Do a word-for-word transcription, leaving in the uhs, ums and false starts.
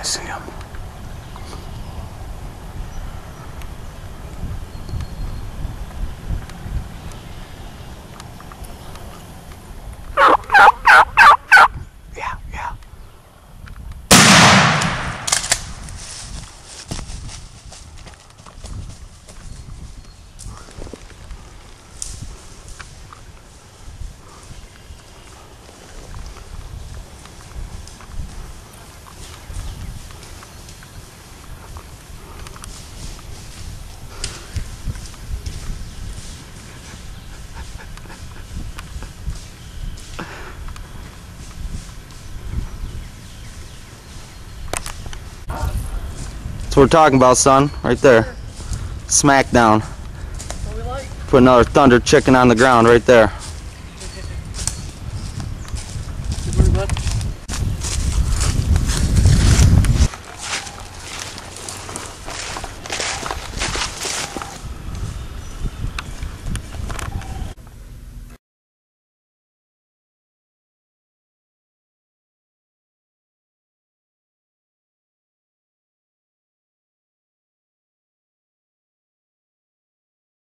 see him. Yeah, yeah. That's what we're talking about, son. Right there. Smack down. Put another thunder chicken on the ground right there.